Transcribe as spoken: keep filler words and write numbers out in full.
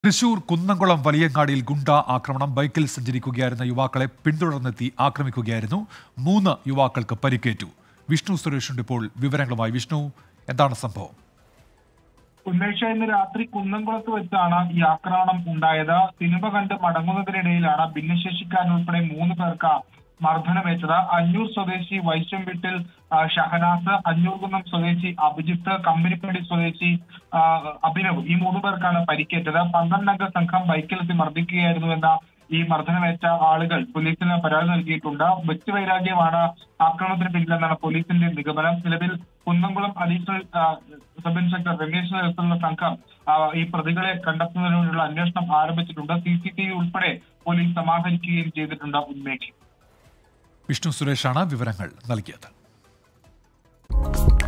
തൃശൂർ കുന്നംകുളം വലിയങ്ങാടിയിൽ ഗുണ്ട ആക്രമണം. ബൈക്കിൽ സഞ്ചരിക്കുകയായിരുന്ന യുവാക്കളെ പിന്തുടർന്നെത്തി ആക്രമിക്കുകയായിരുന്നു. മൂന്ന് യുവാക്കൾക്ക് പരിക്കേറ്റു. വിഷ്ണു സുരേഷുണ്ട് ഇപ്പോൾ വിവരങ്ങളുമായി. വിഷ്ണു, എന്താണ് സംഭവം? ഉന്മേഷ ഇന്ന് രാത്രി കുന്നംകുളത്ത് വെച്ചാണ് ഈ ആക്രമണം ഉണ്ടായത്. സിനിമ കണ്ട് മടങ്ങുന്നതിനിടയിലാണ് ഭിന്നശേഷിക്കാരനുൾപ്പെടെ മൂന്ന് പേർക്ക് മർദ്ദനമേറ്റത്. അഞ്ഞൂർ സ്വദേശി വൈശം വീട്ടിൽ ഷഹനാസ്, അഞ്ഞൂർകുന്നം സ്വദേശി അഭിജിത്ത്, കമ്പനിപ്പടി സ്വദേശി അഭിനവ്, ഈ മൂന്ന് പേർക്കാണ് പരിക്കേറ്റത്. പന്ത്രണ്ടംഗ സംഘം ബൈക്കിലെത്തി മർദ്ദിക്കുകയായിരുന്നുവെന്ന ഈ മർദ്ദനമേറ്റ ആളുകൾ പോലീസിന് പരാതി നൽകിയിട്ടുണ്ട്. വ്യക്തിവൈരാഗ്യമാണ് ആക്രമണത്തിന് പിന്നിലെന്നാണ് പോലീസിന്റെ നിഗമനം. നിലവിൽ Kunnamkulam additional sub inspector Ramesh നേതൃത്വത്തിലുള്ള സംഘം ഈ പ്രതികളെ കണ്ടെത്തുന്നതിനുള്ള അന്വേഷണം ആരംഭിച്ചിട്ടുണ്ട്. സി സി ടി വി ഉൾപ്പെടെ പോലീസ് സമാഹരിക്കുകയും ചെയ്തിട്ടുണ്ട്. ഉന്മേഷ്. വിഷ്ണു സുരേഷാണ് വിവരങ്ങൾ നൽകിയത്.